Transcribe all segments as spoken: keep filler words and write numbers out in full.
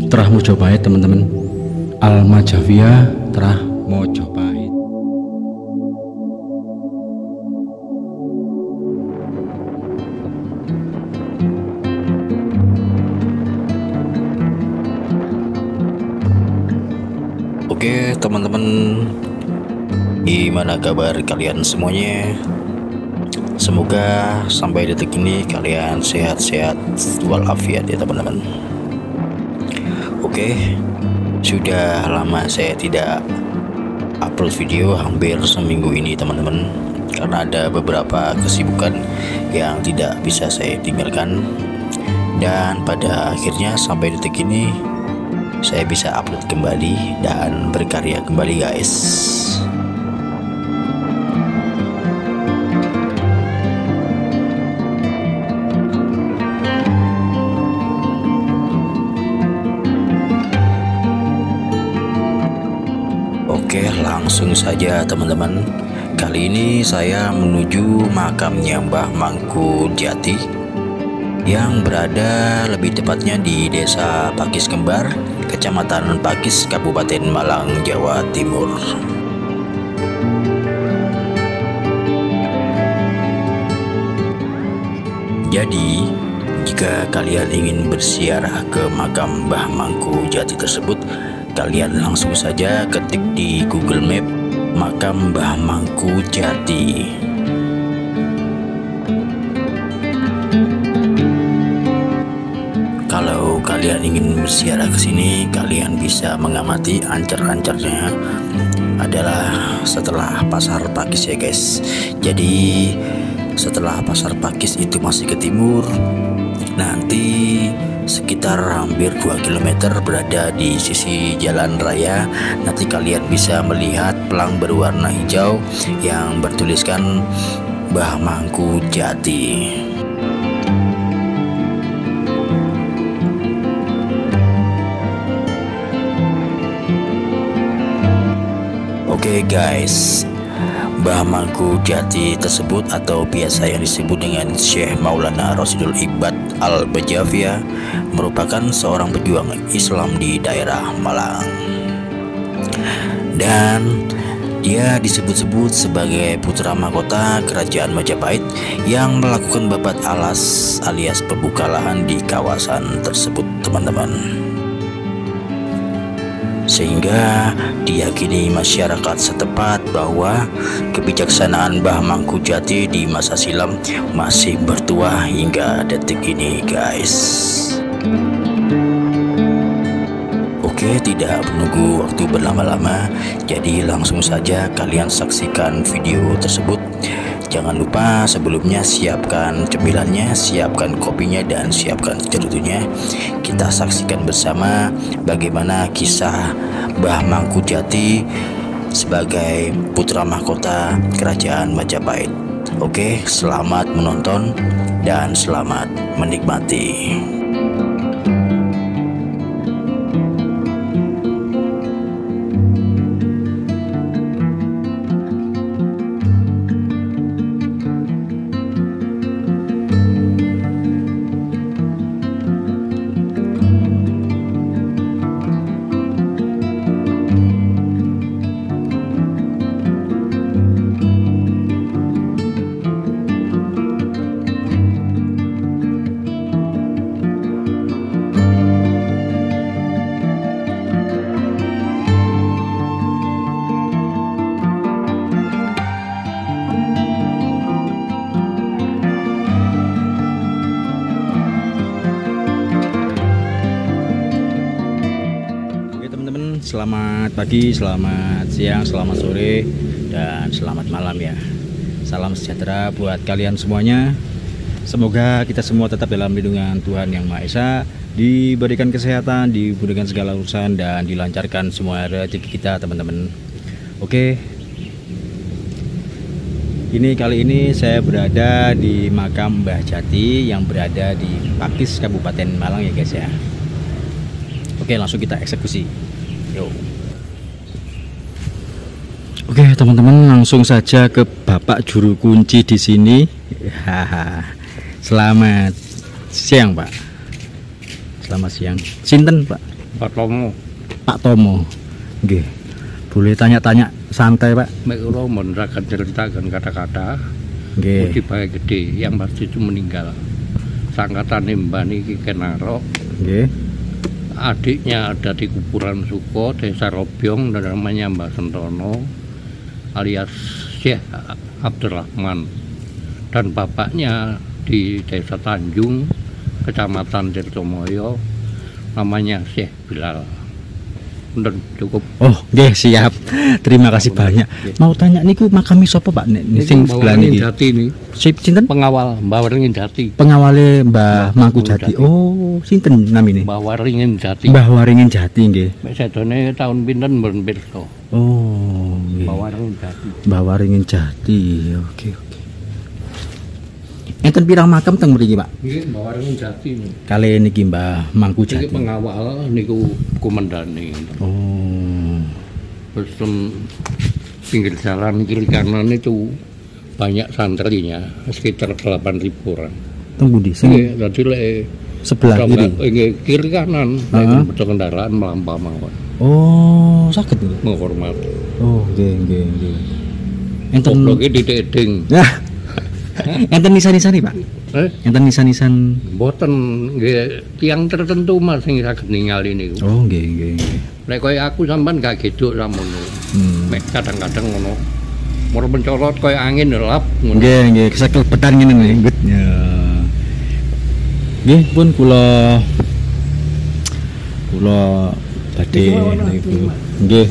Terah Mojopahit teman-teman, Alma Javia Terah Mojopahit. Oke teman-teman, gimana kabar kalian semuanya? Semoga sampai detik ini kalian sehat-sehat walafiat ya teman-teman. Oke, sudah lama saya tidak upload video, hampir seminggu ini teman-teman, karena ada beberapa kesibukan yang tidak bisa saya tinggalkan. Dan pada akhirnya sampai detik ini saya bisa upload kembali dan berkarya kembali guys. Oke, langsung saja teman-teman. Kali ini saya menuju makamnya Mbah Mangku Jati yang berada lebih tepatnya di Desa Pakis Kembar, Kecamatan Pakis, Kabupaten Malang, Jawa Timur. Jadi, jika kalian ingin berziarah ke makam Mbah Mangku Jati tersebut, kalian langsung saja ketik di Google Map makam Mbah Mangku Jati. Kalau kalian ingin berziarah ke sini, kalian bisa mengamati ancar-ancarnya adalah setelah Pasar Pakis ya guys. Jadi setelah Pasar Pakis itu masih ke timur, nanti sekitar hampir dua kilometer berada di sisi jalan raya. Nanti kalian bisa melihat pelang berwarna hijau yang bertuliskan Mbah Mangku Jati. Oke guys, Mbah Mangku Jati tersebut atau biasa yang disebut dengan Syekh Maulana Rasidul Ibad Al-Bajavia merupakan seorang pejuang Islam di daerah Malang, dan dia disebut-sebut sebagai putra mahkota Kerajaan Majapahit yang melakukan babat alas alias pembuka lahan di kawasan tersebut teman-teman. Sehingga diyakini masyarakat setempat bahwa kebijaksanaan Mbah Mangku Jati di masa silam masih bertuah hingga detik ini guys. Oke, tidak menunggu waktu berlama-lama, jadi langsung saja kalian saksikan video tersebut. Jangan lupa sebelumnya siapkan cemilannya, siapkan kopinya, dan siapkan cerutunya. Kita saksikan bersama bagaimana kisah Mbah Mangku Jati sebagai putra mahkota Kerajaan Majapahit. Oke, selamat menonton dan selamat menikmati. Selamat pagi, selamat siang, selamat sore, dan selamat malam ya. Salam sejahtera buat kalian semuanya. Semoga kita semua tetap dalam lindungan Tuhan Yang Maha Esa, diberikan kesehatan, diberikan segala urusan, dan dilancarkan semua rezeki kita teman-teman. Oke, ini kali ini saya berada di makam Mbah Jati yang berada di Pakis, Kabupaten Malang ya guys ya. Oke, langsung kita eksekusi. Yo. Oke teman-teman, langsung saja ke Bapak Juru Kunci di sini. Haha. Selamat siang Pak. Selamat siang. Sinten Pak? Pak Tomo. Pak Tomo. Nggih. Boleh tanya-tanya santai, Pak? Mek kula mun saged ceritakan kata-kata. Nggih. Musibah gede yang pasti itu meninggal. Sangkatan Mbah niki Kenaro. Nggih. Adiknya ada di kuburan Suko, Desa Robyong, dan namanya Mbah Sentono alias Syekh Abdurrahman. Dan bapaknya di Desa Tanjung, Kecamatan Tirtomoyo, namanya Syekh Bilal. Bener, cukup. Oh, nggih, siap. Terima kasih banyak. Mau tanya niku makami sapa, Pak? Nek sing sebelah niki. Jati ini. Sip sinten? Pengawal Mbah Waringin Jati. Pengawale Mbah Mangku Jati. Oh, sinten namine? Mbah Waringin Jati. Mbah Waringin Jati nggih. Mek sedone tahun pinten mboten pirsa. Oh, nggih. Mbah Waringin Jati. Mbah Waringin Jati. Oke, oke. Enten pirang makam teng mriki, Pak? Nggih, Mbah Waringin Jati niku. Kali niki Mbah Mangku Iki Jati. pengawal niku komandane. Oh. Terus pinggir jalan kiri kanan itu banyak santrinya, sekitar delapan ribu orang. Teng pundi? Sing Nggih, dadi lek sebelah kiri. nggih kiri kanan Heeh. nek kendaraan melampau mawon. Oh, saged nggih. Menghormati. Oh, nggih, nggih, nggih. Enten Gobloke ditik-eding. Nah. Enten nisan-nisan Pak? Eh, Enten nisan-nisan. mboten nggih tiyang tertentu Mas sing saged ningali niku. Oh, nggih, nggih, nggih. Nek kaya aku sampean gak geduk samono. Hmm. Mek kadang-kadang ngono. Mur mencolot kaya angin lap ngono. Nggih, nggih, kesekel betan ngene nggih. Nggih. Ya. Nggih, pun kula kula badhe niku. Nggih.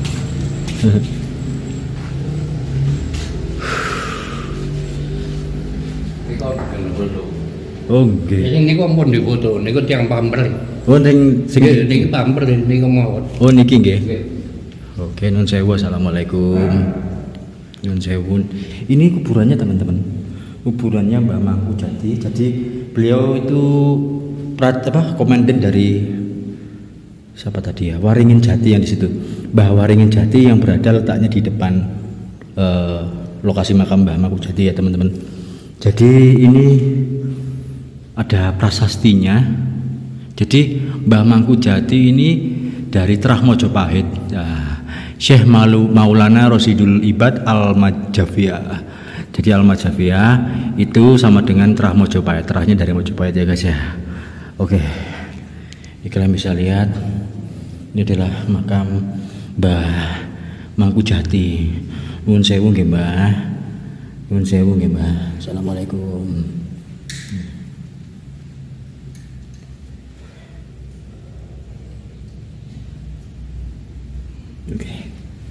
Oh, nggih. Sing niku ampun dipoto, niku tiyang pamper. Oh, sing sing Nggih, niki pamper niku mawon. Oh, niki nggih. Nggih. Oke, nun sewu, assalamualaikum. Nun sewu. Ini kuburannya teman-teman. Kuburannya Mbah Mangku Jati. Jadi beliau itu prat, apa komandan dari siapa tadi ya? Waringin Jati yang di situ. Mbah Waringin Jati yang berada letaknya di depan eh, lokasi makam Mbah Mangku Jati ya teman-teman. Jadi ini ada prasastinya. Jadi Mbah Mangku Jati ini dari Terah Mojopahit. Nah, Syekh Malu Maulana Rosidul Ibad Al-Majafiyah. Jadi Al-Majafiyah itu sama dengan Terah Mojopahit. Terahnya dari Mojopahit ya guys ya. Oke. Ini kalian bisa lihat. Ini adalah makam Mbah Mangku Jati. Nuwun sewu nggih, Mbah. Nuwun sewu nggih, Mbah. Assalamualaikum. Oke. Okay.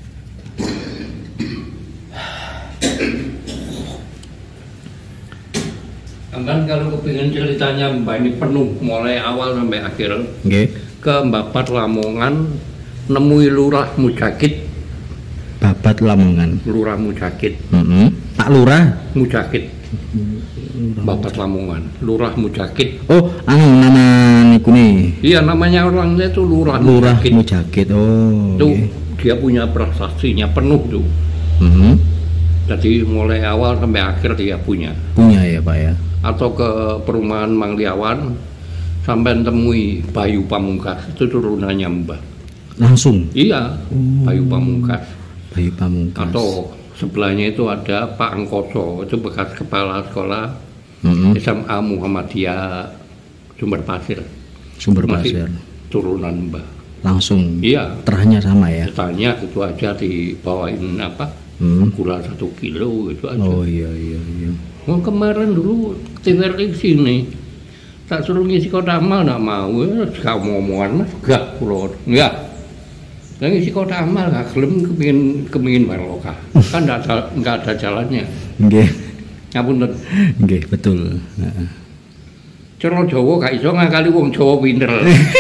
Sampeyan kalau kepingin ceritanya Mbak ini penuh mulai awal sampai akhir. Nggih. Ke Babat Lamongan nemui Lurah Mujakit. Babat Lamongan. Lurah Mujakit. Heeh. Pak Lurah Mujakit. Babat Lamongan, Lurah Mujakit. Oh, anu nama niku nih. Iya, namanya orangnya itu Lurah, Lurah Mujakit. Mujakit. Oh. Tuh, Okay. dia punya prasastinya penuh tuh. Mm-hmm. Jadi mulai awal sampai akhir dia punya. Punya ya Pak ya. Atau ke perumahan Mangliawan sampai temui Bayu Pamungkas, itu turunannya Mbah. Langsung. Iya, Bayu Pamungkas. Bayu Pamungkas. Atau sebelahnya itu ada Pak Angkoso, itu bekas kepala sekolah Mm-hmm. S M A Muhammadiyah Sumber Pasir. Sumber Masih Pasir. turunan Mbah. Langsung. Iya. Terahnya sama ya. Tanya itu aja dibawain apa? Hmm. Gula satu kilo gitu aja. Oh iya iya iya. Oh, kemarin dulu T V R di sini. Tak suruh ngisi kota amal nggak mau, ya kamu omongan mas gak pulau, enggak. Yang ngisi kota amal nggak kelem kepingin kepingin barokah, kan nggak ada nggak ada jalannya. Nggih. Ngapunten. Nggih, betul. Heeh. Cara Jawa gak iso ngakali wong Jawa pinter.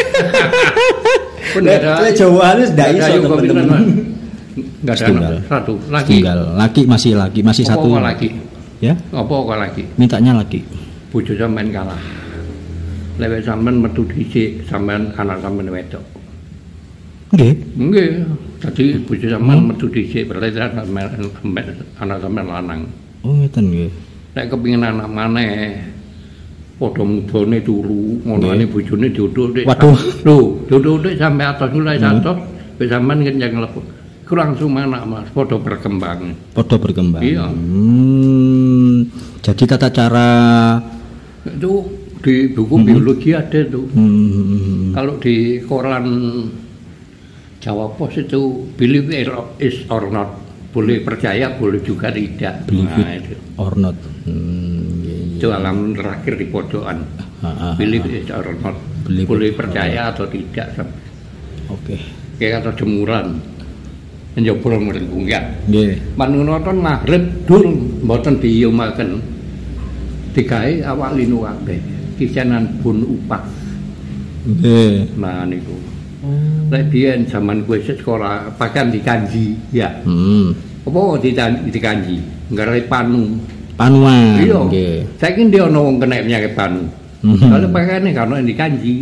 Pun nggak ada. Lek Jawa halus ndak nggak ada iso yang pinter, teman-teman. Mas. Nggak ada Setunggal. anak satu lagi. Tinggal laki masih laki masih Apa satu. kok lagi? Ya? Apa kok lagi? Mintanya laki. Bojo sampean kalah. Lewat sampean metu dhisik, sampean anak sampean wedok. Nggih. Nggih, dadi bojo sampean metu dhisik berarti sampean anak sampean lanang. Oh ngeten nggih. Nek kepengin anak maneh padha mudane turu, ngonane bojone diutuk. Waduh. Lho, diutuk sampai atas mulai atas, wis sampean kencang lepuk. Iku langsung anak Mas, padha berkembang. Padha berkembang. Iya. Hmm, jadi tata cara itu di buku hmm. biologi ada tuh. Hmm. Kalau di koran Jawa Pos itu believe is or not, boleh percaya, boleh juga tidak. Believe nah, it or not. Hmm. Itu alam terakhir di pojokan. Believe it or not, Believe boleh percaya atau tidak. Oke. Okay. Kayak atau jemuran, njupul merenggung ya. Nggih. Manungton maghrib dur mboten diyumaken. Digawe awak linu kabeh. Kisanan bun upas. Nggih. Nah niku. Lek biyen zaman kowe sekolah pakan dikanji ya. Hmm. Apa dikanji? Nggarai panu. Panuan. Iya. Nggih. Saiki ndi ana wong kena penyakit panu. Kalau pakane kan ono dikanji.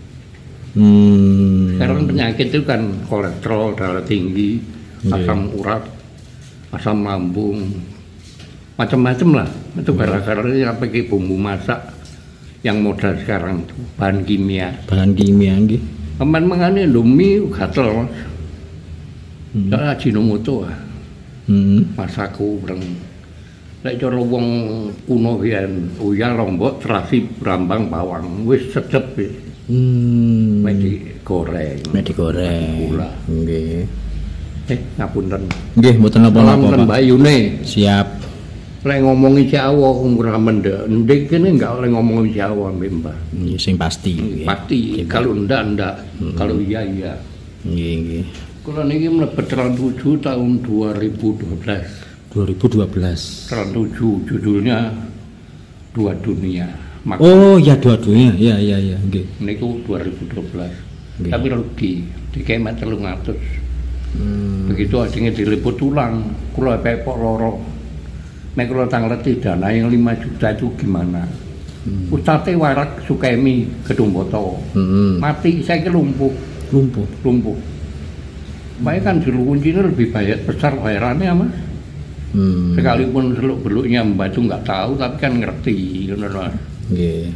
Hmm. Sekarang penyakit itu kan kolesterol darah tinggi, asam urat, asam lambung, macam-macam lah. Itu gara-gara yang pakai bumbu masak yang modal sekarang itu bahan kimia. Bahan kimia nggih. Aman mangane Indomie gatel Mas. Hmm. Soale Ajinomoto ah. Hmm. Masaku breng. Lek cara wong kuno biyen uyah lombok terasi brambang bawang wis sedep wis. Hmm. Medi goreng. Medi goreng. Gula. Nggih. Eh, ngapunten. Nggih, mboten napa-napa, Pak. Bayune. Siap. Lek ngomongi Jawa ora mendek. Ndek kene enggak oleh ngomongi Jawa, Mbah. Nggih, sing pasti. Pasti. Kalau ndak ndak, hmm. Kalau iya iya. Nggih, nggih. Kula niki mlebet tujuh tahun dua ribu dua belas. dua ribu dua belas. tujuh judulnya Dua Dunia. Maka, oh ya dua dunia, ya ya ya, nggih. Niku dua ribu dua belas. Okay. Tapi rugi, dikemet telung atus. Hmm. Begitu asingnya diliput ulang, kula pepok loro. Nek kula tangleti dana yang lima juta itu gimana? Hmm. Ustate warak Sukemi Gedungboto. Hmm. Mati saya lumpuh. Lumpuh, lumpuh. Baik kan juru kuncinya lebih banyak besar bayarannya Mas. Hmm. Sekalipun seluk beluknya Mbak itu nggak tahu, tapi kan ngerti, benar Mas. Nggih.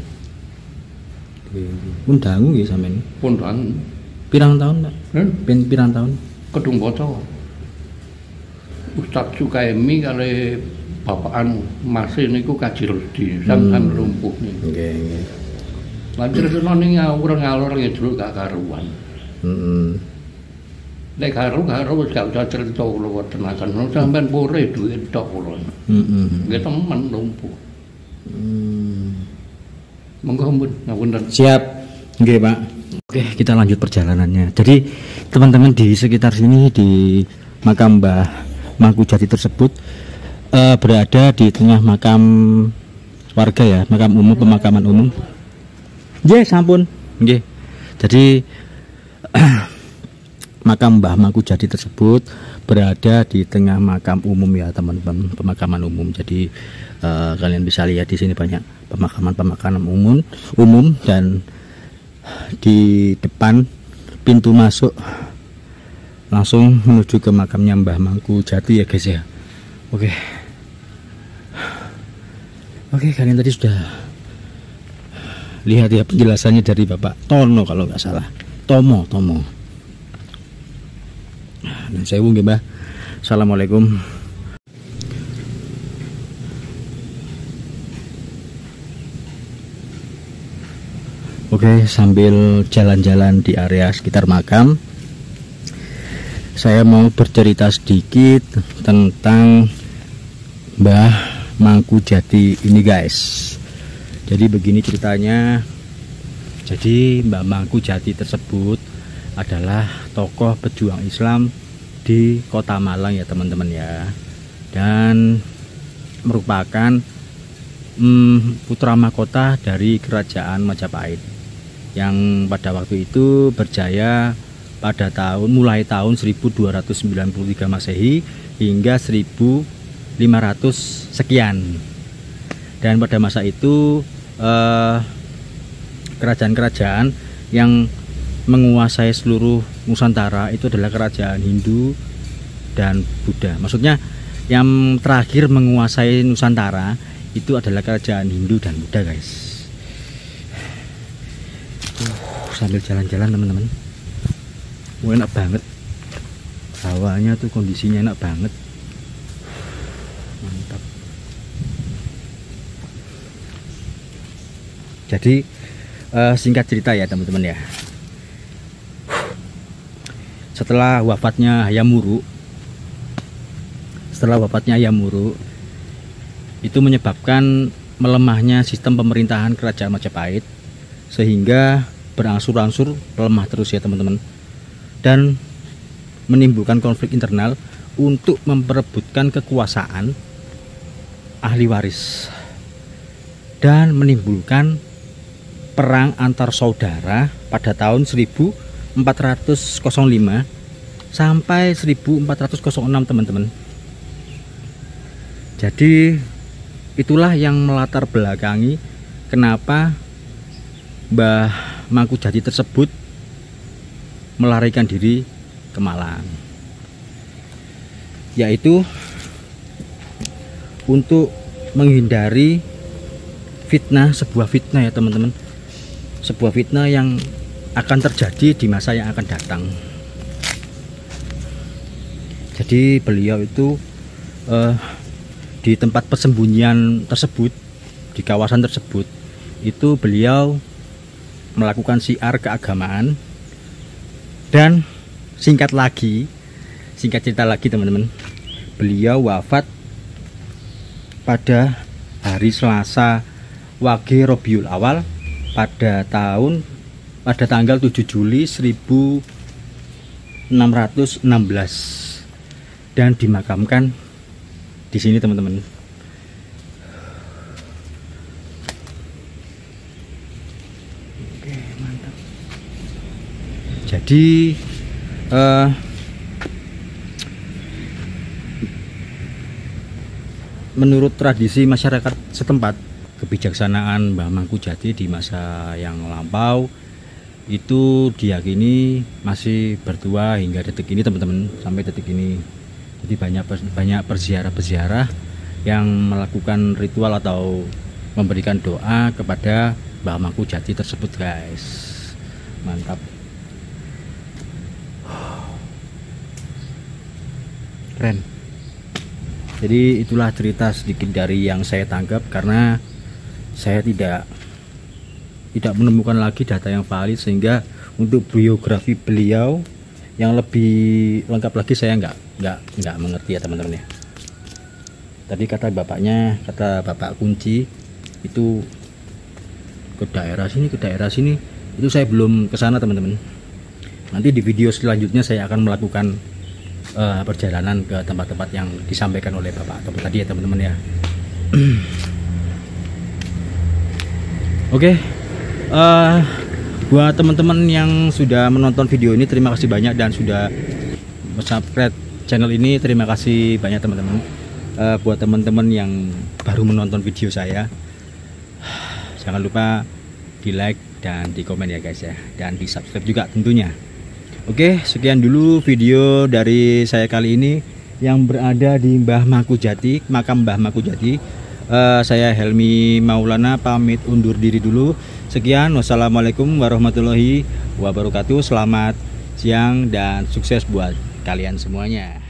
Pun dangu nggih sampean. Pun dangu. Pirang tahun, Pak? Hmm? Ben pirang tahun? Kedungboto. Ustaz Sukaemi kali bapakan masih niku Kaji Rusdi, sampean hmm. lumpuh niku. Nggih, nggih. Lan cerita ning ngawur-ngawur ya dulu gak karuan. Heeh. Nek karo-karo wis gak usah cerita kula tenakan. Sampean pore duit tok kula. Heeh. Nggih temen lumpuh. Hmm. Monggo ampun, ngapunten. Siap. Nggih, Pak. Oke, kita lanjut perjalanannya. Jadi, teman-teman di sekitar sini di makam Mbah Mangkujati tersebut uh, berada di tengah makam warga ya, makam umum, pemakaman umum. Nggih, sampun. Nggih. Jadi makam Mbah Mangkujati tersebut berada di tengah makam umum ya, teman-teman, pemakaman umum. Jadi uh, kalian bisa lihat di sini banyak pemakaman-pemakaman umum, umum dan di depan pintu masuk langsung menuju ke makamnya Mbah Mangkujati ya guys ya. Oke. Oke, kalian tadi sudah lihat ya penjelasannya dari Bapak Tono kalau nggak salah. Tomo, Tomo. Dan saya nggih, Mbah. Assalamualaikum. Oke, sambil jalan-jalan di area sekitar makam, saya mau bercerita sedikit tentang Mbah Mangkujati ini guys. Jadi begini ceritanya. Jadi Mbah Mangkujati tersebut adalah tokoh pejuang Islam di Kota Malang ya teman-teman ya, dan merupakan hmm, putra mahkota dari Kerajaan Majapahit yang pada waktu itu berjaya pada tahun mulai tahun seribu dua ratus sembilan puluh tiga Masehi hingga seribu lima ratus sekian. Dan pada masa itu kerajaan-kerajaan eh, yang menguasai seluruh Nusantara itu adalah kerajaan Hindu dan Buddha. Maksudnya yang terakhir menguasai Nusantara itu adalah kerajaan Hindu dan Buddha guys. sambil jalan-jalan teman-teman. Wah, enak banget. Hawanya tuh kondisinya enak banget. Mantap. Jadi uh, singkat cerita ya teman-teman ya. Setelah wafatnya Hayam Wuruk, setelah wafatnya Hayam Wuruk, itu menyebabkan melemahnya sistem pemerintahan Kerajaan Majapahit, sehingga berangsur-angsur lemah terus ya teman-teman, dan menimbulkan konflik internal untuk memperebutkan kekuasaan ahli waris dan menimbulkan perang antar saudara pada tahun seribu empat ratus lima sampai seribu empat ratus enam teman-teman. Jadi itulah yang melatar belakangi kenapa Mbah Mangkujati tersebut melarikan diri ke Malang, yaitu untuk menghindari fitnah, sebuah fitnah ya teman-teman, sebuah fitnah yang akan terjadi di masa yang akan datang. Jadi beliau itu eh, di tempat persembunyian tersebut, di kawasan tersebut, itu beliau melakukan syiar keagamaan. Dan singkat lagi, singkat cerita lagi teman-teman, beliau wafat pada hari Selasa Wage Rabiul Awal pada tahun pada tanggal tujuh Juli seribu enam ratus enam belas dan dimakamkan di sini teman-teman. Oke, mantap. Jadi uh, menurut tradisi masyarakat setempat, kebijaksanaan Mbah Mangkujati di masa yang lampau itu diyakini masih bertuah hingga detik ini teman-teman, sampai detik ini. Jadi banyak banyak peziarah-peziarah yang melakukan ritual atau memberikan doa kepada Mbah Mangkujati tersebut guys. Mantap. Keren. Jadi itulah cerita sedikit dari yang saya tangkap, karena saya tidak tidak menemukan lagi data yang valid, sehingga untuk biografi beliau yang lebih lengkap lagi saya nggak nggak nggak mengerti ya teman-teman ya. Tadi kata bapaknya, kata bapak kunci itu ke daerah sini, ke daerah sini, itu saya belum ke sana teman-teman. Nanti di video selanjutnya saya akan melakukan uh, perjalanan ke tempat-tempat yang disampaikan oleh bapak atau tadi ya teman-teman ya. Oke, okay. uh, buat teman-teman yang sudah menonton video ini, terima kasih banyak, dan sudah subscribe channel ini, terima kasih banyak teman-teman. Uh, buat teman-teman yang baru menonton video saya, jangan lupa di like dan di komen ya guys ya, dan di subscribe juga tentunya. Oke, sekian dulu video dari saya kali ini yang berada di Mbah Mangkujati, makam Mbah Mangkujati. Uh, saya Helmi Maulana pamit undur diri dulu. Sekian, wassalamualaikum warahmatullahi wabarakatuh. Selamat siang dan sukses buat kalian semuanya.